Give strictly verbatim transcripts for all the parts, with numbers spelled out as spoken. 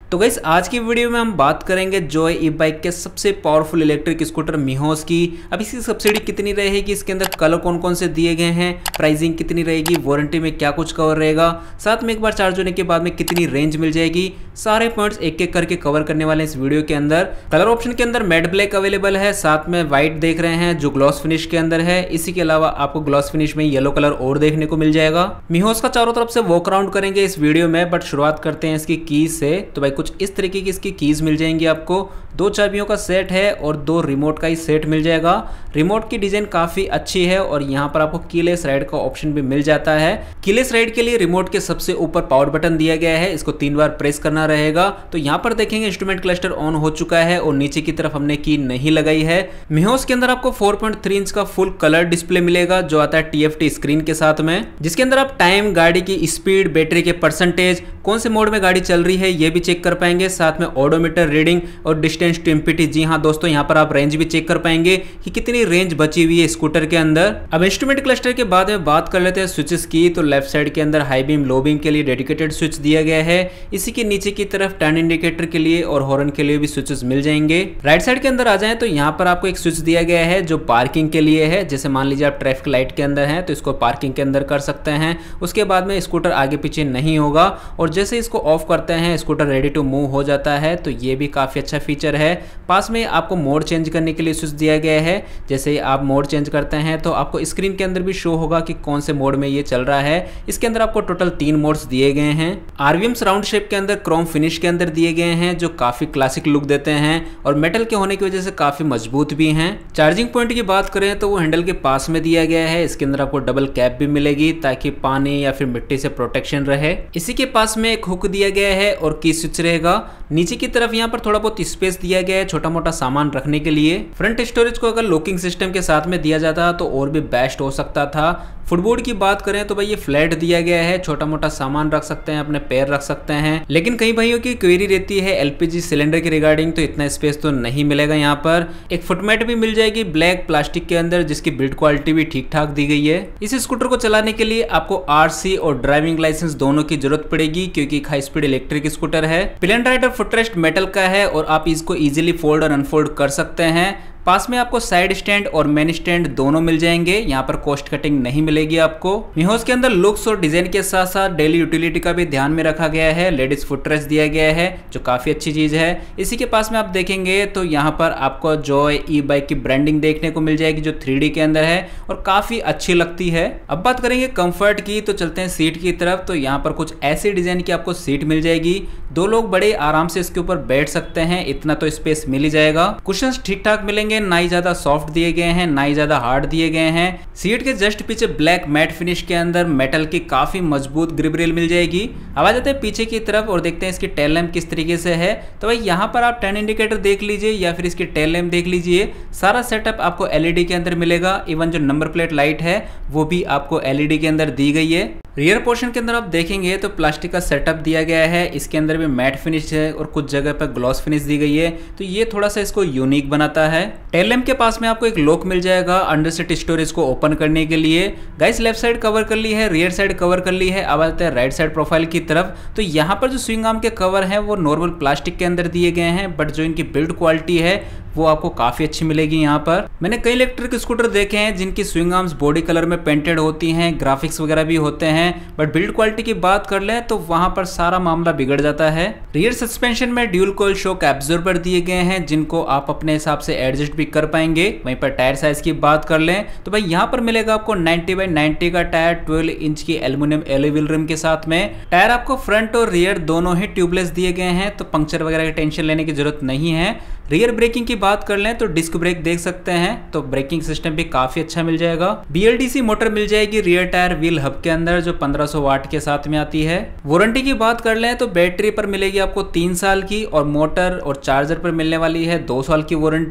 तो गाइस आज की वीडियो में हम बात करेंगे जॉय ई बाइक के सबसे पावरफुल इलेक्ट्रिक स्कूटर मिहोस की। अब इसकी सब्सिडी कितनी रहेगी, इसके अंदर कलर कौन कौन से दिए गए हैं, प्राइसिंग कितनी रहेगी, वारंटी में क्या कुछ कवर रहेगा, साथ में एक बार चार्ज होने के बाद में कितनी रेंज मिल जाएगी, सारे पॉइंट्स एक एक करके कवर करने वाले हैं इस वीडियो के अंदर। कलर ऑप्शन के अंदर मैट ब्लैक अवेलेबल है, साथ में व्हाइट देख रहे हैं जो ग्लॉस फिनिश के अंदर है। इसी के अलावा आपको ग्लॉस फिनिश में येलो कलर और देखने को मिल जाएगा। मिहोस का चारों तरफ से वॉक अराउंड करेंगे इस वीडियो में, बट शुरुआत करते हैं इसकी कीज से। तो भाई कुछ इस तरीके की इसकी कीज मिल जाएंगी आपको। दो चाबियों का सेट है और दो रिमोट का ही सेट मिल जाएगा। रिमोट की डिजाइन काफी अच्छी है और यहाँ पर आपको कीलेस राइड का ऑप्शन भी मिल जाता है। कीलेस राइड के लिए रिमोट के सबसे ऊपर पावर बटन दिया गया है, इसको तीन बार प्रेस करना रहेगा। तो यहाँ पर देखेंगे इंस्ट्रूमेंट क्लस्टर ऑन हो चुका है और नीचे की तरफ हमने की नहीं लगाई है। मिहोस के अंदर आपको फोर पॉइंट थ्री इंच का फुल कलर डिस्प्ले मिलेगा जो आता है टीएफटी स्क्रीन के साथ में, जिसके अंदर आप टाइम, गाड़ी की स्पीड, बैटरी के परसेंटेज, कौन से मोड में गाड़ी चल रही है ये भी चेक कर पाएंगे। साथ में ओडोमीटर रीडिंग और डिस्टेंस टू एमपीटी। जी हाँ दोस्तों, यहाँ पर आप रेंज भी चेक कर पाएंगे कि कितनी रेंज बची हुई है स्कूटर के अंदर। अब इंस्ट्रूमेंट क्लस्टर के बाद में बात कर लेते हैं स्विचेस की। तो लेफ्ट साइड के अंदर हाई बीम, लो बीम के लिए डेडिकेटेड स्विच दिया गया है। इसी के नीचे की तरफ टर्न इंडिकेटर के लिए और हॉर्न के लिए भी स्विचेस मिल जाएंगे। राइट साइड के अंदर आ जाए तो यहाँ पर आपको एक स्विच दिया गया है जो पार्किंग के लिए है। जैसे मान लीजिए आप ट्रैफिक लाइट के अंदर हैं तो इसको पार्किंग के अंदर कर सकते हैं। उसके बाद में स्कूटर आगे पीछे नहीं होगा और जैसे इसको ऑफ करते हैं स्कूटर रेडी टू मूव हो जाता है। तो ये भी काफी अच्छा फीचर है। पास में आपको मोड चेंज करने के लिए स्विच दिया गया है। जैसे आप मोड चेंज करते हैं तो आपको स्क्रीन के अंदर भी शो होगा कि कौन से मोड में ये चल रहा है। इसके अंदर आपको टोटल तीन मोड्स दिए गए हैं। आरवीएम्स राउंड शेप के अंदर क्रोम फिनिश के अंदर दिए गए हैं जो काफी क्लासिक लुक देते हैं और मेटल के होने की वजह से काफी मजबूत भी हैं। चार्जिंग पॉइंट की बात करें तो वो हैंडल के पास में दिया गया है। इसके अंदर आपको डबल कैप भी मिलेगी ताकि पानी या फिर मिट्टी से प्रोटेक्शन रहे। इसी के पास में एक हुक दिया गया है और की स्विच रहेगा। नीचे की तरफ यहाँ पर थोड़ा बहुत स्पेस दिया गया है छोटा मोटा सामान रखने के लिए। फ्रंट स्टोरेज को अगर लॉकिंग सिस्टम के साथ में दिया जाता तो और भी बेस्ट हो सकता था। फुटबोर्ड की बात करें तो भाई ये फ्लैट दिया गया है, छोटा मोटा सामान रख सकते हैं, अपने पैर रख सकते हैं। लेकिन कई भाइयों की क्वेरी रहती है एलपीजी सिलेंडर के रिगार्डिंग, तो इतना स्पेस तो नहीं मिलेगा यहाँ पर। एक फुटमेट भी मिल जाएगी ब्लैक प्लास्टिक के अंदर जिसकी बिल्ड क्वालिटी भी ठीक ठाक दी गई है। इस स्कूटर को चलाने के लिए आपको आरसी और ड्राइविंग लाइसेंस दोनों की जरूरत पड़ेगी क्योंकि एक हाई स्पीड इलेक्ट्रिक स्कूटर है। पिलियन राइडर फुटरेस्ट मेटल का है और आप इसको इजिली फोल्ड और अनफोल्ड कर सकते हैं। पास में आपको साइड स्टैंड और मेन स्टैंड दोनों मिल जाएंगे। यहाँ पर कॉस्ट कटिंग नहीं मिलेगी आपको। मिहोस के अंदर लुक्स और डिजाइन के साथ साथ डेली यूटिलिटी का भी ध्यान में रखा गया है। लेडीज फुटरेस्ट दिया गया है जो काफी अच्छी चीज है। इसी के पास में आप देखेंगे तो यहाँ पर आपको जॉय ई बाइक की ब्रांडिंग देखने को मिल जाएगी जो थ्री डी के अंदर है और काफी अच्छी लगती है। अब बात करेंगे कंफर्ट की, तो चलते हैं सीट की तरफ। तो यहाँ पर कुछ ऐसी डिजाइन की आपको सीट मिल जाएगी, दो लोग बड़े आराम से इसके ऊपर बैठ सकते हैं, इतना तो स्पेस मिल ही जाएगा। कुशन्स ठीक ठाक मिलेंगे, ना ही ज्यादा सॉफ्ट दिए गए हैं ना ही ज्यादा हार्ड दिए गए हैं। सीट के जस्ट पीछे ब्लैक मैट फिनिश के अंदर मेटल की काफी मजबूत ग्रिप रेल मिल जाएगी। अब आ जाते हैं पीछे की तरफ और देखते हैं इसकी टेल लैम्प किस तरीके से है। तो भाई यहाँ पर आप टर्न इंडिकेटर देख लीजिए या फिर इसकी टेल लैम्प देख लीजिए, सारा सेटअप आपको एलईडी के अंदर मिलेगा। इवन जो नंबर प्लेट लाइट है वो भी आपको एलईडी के अंदर दी गई है। रियर पोर्शन के अंदर आप देखेंगे तो प्लास्टिक का सेटअप दिया गया है। इसके अंदर भी मैट फिनिश है और कुछ जगह पर ग्लॉस फिनिश दी गई है, तो ये थोड़ा सा इसको यूनिक बनाता है। टेल लैम्प के पास में आपको एक लॉक मिल जाएगा अंडर सीट स्टोरेज को ओपन करने के लिए। गाइस लेफ्ट साइड कवर कर ली है, रियर साइड कवर कर ली है। अब आते हैं राइट साइड प्रोफाइल की तरफ। तो यहाँ पर जो स्विंग आर्म के कवर है वो नॉर्मल प्लास्टिक के अंदर दिए गए हैं, बट जो इनकी बिल्ड क्वालिटी है वो आपको काफी अच्छी मिलेगी। यहाँ पर मैंने कई इलेक्ट्रिक स्कूटर देखे हैं जिनकी स्विंग आर्म्स बॉडी कलर में पेंटेड होती हैं, ग्राफिक्स वगैरह भी होते हैं, बट बिल्ड क्वालिटी की बात कर लें तो वहां पर सारा मामला बिगड़ जाता है। रियर सस्पेंशन में ड्यूल कॉइल शॉक एब्जॉर्बर दिए गए हैं जिनको आप अपने हिसाब से एडजस्ट भी कर पाएंगे। वहीं पर टायर साइज की बात कर लें तो भाई यहाँ पर मिलेगा आपको नाइंटी बाई नाइंटी का टायर ट्वेल्व इंच की एल्यूमिनियम एलॉय व्हील रिम के साथ में। टायर आपको फ्रंट और रियर दोनों ही ट्यूबलेस दिए गए हैं, तो पंक्चर वगैरह की टेंशन लेने की जरूरत नहीं है। रियर ब्रेकिंग की बात कर लें तो डिस्क ब्रेक देख सकते हैं, तो ब्रेकिंग सिस्टम भी काफी अच्छा मिल जाएगा। बीएलडीसी मोटर मिल जाएगी रियर टायर व्हील हब के अंदर जो पंद्रह सौ वाट के साथ में आती है। वारंटी की बात कर लें तो बैटरी पर मिलेगी आपको तीन साल की और मोटर और चार्जर पर मिलने वाली है दो साल की वारंटी।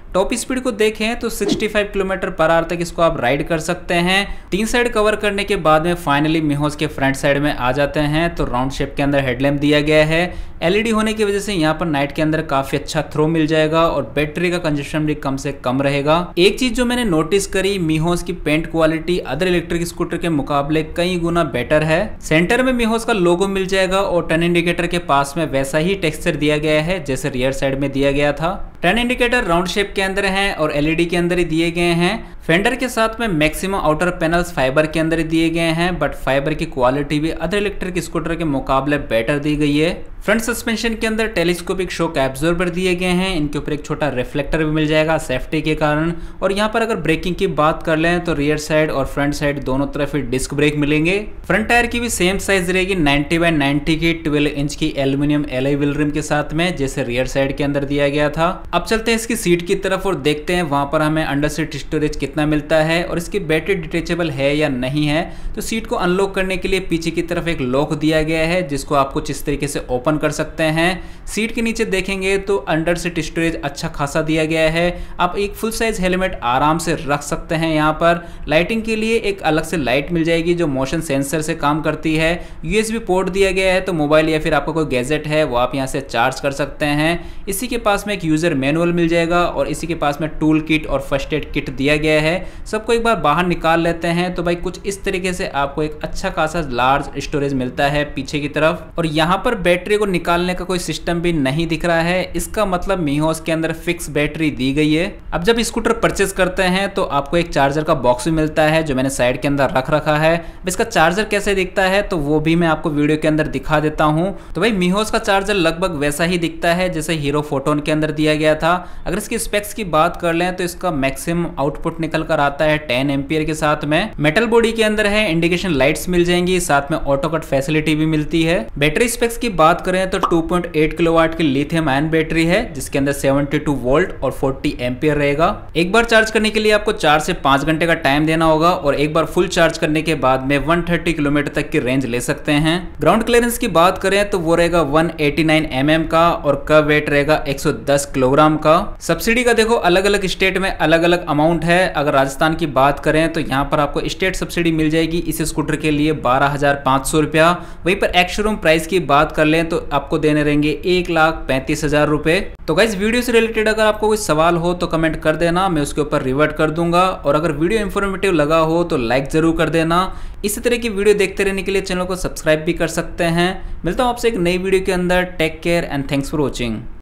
टॉप स्पीड को देखें तो पैंसठ किलोमीटर पर आवर तक इसको आप राइड कर सकते हैं। तीन साइड कवर करने के बाद में फाइनली मिहोस के फ्रंट साइड में आ जाते हैं। तो राउंड शेप के अंदर हेडलैम्प दिया गया है। एलईडी होने की वजह से यहाँ पर नाइट के अंदर काफी अच्छा थ्रो मिल जाएगा और बैटरी का कंजप्शन भी कम से कम रहेगा। एक चीज जो मैंने नोटिस करी, मिहोस की paint quality other electric scooter के मुकाबले कई गुना बेटर है। सेंटर में मिहोस का लोगो मिल जाएगा और टर्न इंडिकेटर के पास में वैसा ही टेक्सचर दिया गया है जैसे रियर साइड में दिया गया था। टर्न इंडिकेटर राउंड शेप के अंदर है और एलईडी के अंदर ही दिए गए हैं। फेंडर के साथ में मैक्सिमम आउटर पैनल्स फाइबर के अंदर ही दिए गए हैं, बट फाइबर की क्वालिटी भी अदर इलेक्ट्रिक स्कूटर के मुकाबले बेटर दी गई है। फ्रंट सस्पेंशन के अंदर टेलीस्कोपिक शॉक एब्जॉर्बर दिए गए हैं। इनके ऊपर एक छोटा रिफ्लेक्टर भी मिल जाएगा सेफ्टी के कारण। और यहाँ पर अगर ब्रेकिंग की बात कर लें तो रियर साइड और फ्रंट साइड दोनों तरफ ही डिस्क ब्रेक मिलेंगे। फ्रंट टायर की भी सेम साइज रहेगी, नब्बे बाय नब्बे की बारह इंच की एल्यूमिनियम एलॉय व्हील रिम के साथ में, जैसे रियर साइड के अंदर दिया गया था। अब चलते हैं इसकी सीट की तरफ और देखते हैं वहां पर हमें अंडर सीट स्टोरेज कितना मिलता है और इसकी बैटरी डिटेचेबल है या नहीं है। तो सीट को अनलॉक करने के लिए पीछे की तरफ एक लॉक दिया गया है जिसको आप कुछ इस तरीके से ओपन कर सकते हैं। सीट के नीचे देखेंगे तो अंडर सीट स्टोरेज अच्छा खासा दिया गया है। आप एक फुल साइज हेलमेट आराम से रख सकते हैं। यहाँ पर लाइटिंग के लिए एक अलग से लाइट मिल जाएगी जो मोशन सेंसर से काम करती है। यूएसबी पोर्ट दिया गया है, तो मोबाइल या फिर आपका कोई गैजेट है वो आप यहाँ से चार्ज कर सकते हैं। इसी के पास में एक यूजर मैनुअल मिल जाएगा और इसी के पास में टूल किट और फर्स्ट एड किट दिया गया है। सबको एक बार बाहर निकाल लेते हैं तो भाई कुछ इस तरीके से आपको एक अच्छा खासा लार्ज स्टोरेज मिलता है पीछे की तरफ। और यहाँ पर बैटरी को निकालने का कोई सिस्टम भी नहीं दिख रहा है, इसका मतलब मिहोस के अंदर फिक्स बैटरी दी गई है। अब जब स्कूटर परचेस करते हैं तो आपको एक चार्जर का बॉक्स भी मिलता है जो मैंने साइड के अंदर रख रखा है। इसका चार्जर कैसे दिखता है तो वो भी मैं आपको वीडियो के अंदर दिखा देता हूं। तो भाई मिहोस का चार्जर लगभग वैसा ही दिखता है जैसे हीरो फोटोन के अंदर दिया गया था। अगर इसकी स्पेक्स की बात कर लें तो इसका मैक्सिमम आउटपुट निकल कर आता है टेन एम्पियर के साथ में। मेटल बॉडी के अंदर है, इंडिकेशन लाइट्स मिल जाएंगी, साथ में ऑटो कट फैसिलिटी भी मिलती है। बैटरी स्पेक्स की बात करें तो टू पॉइंट एट किलोवाट की लिथियम आयन बैटरी है जिसके अंदर बहत्तर वोल्ट और चालीस एम्पियर रहेगा। एक बार चार्ज करने के लिए आपको चार से पांच घंटे का टाइम देना होगा और एक बार फुल चार्ज करने के बाद में एक सौ तीस किलोमीटर तक की रेंज ले सकते हैं। ग्राउंड क्लियरेंस की बात करें तो वो रहेगा एक सौ नवासी एम एम का और का वेट रहेगा एक सौ दस किलोग्राम का। सब्सिडी का देखो अलग अलग स्टेट में अलग अलग अमाउंट है। अगर राजस्थान की बात करें तो यहाँ पर आपको स्टेट सब्सिडी मिल जाएगी इस स्कूटर के लिए बारह हजार पाँच सौ रुपया। वहीं पर एक्स शोरूम प्राइस की बात कर लें तो आपको देने रहेंगे एक लाख पैंतीस हजार रुपए। तो गाइस वीडियो से रिलेटेड अगर आपको कोई सवाल हो तो कमेंट कर देना, मैं उसके ऊपर रिवर्ट कर दूंगा। और अगर वीडियो इंफॉर्मेटिव लगा हो तो लाइक जरूर कर देना। इसी तरह की वीडियो देखते रहने के लिए चैनल को सब्सक्राइब भी कर सकते हैं। मिलता हूं आपसे एक नई वीडियो के अंदर। Take care and thanks for watching.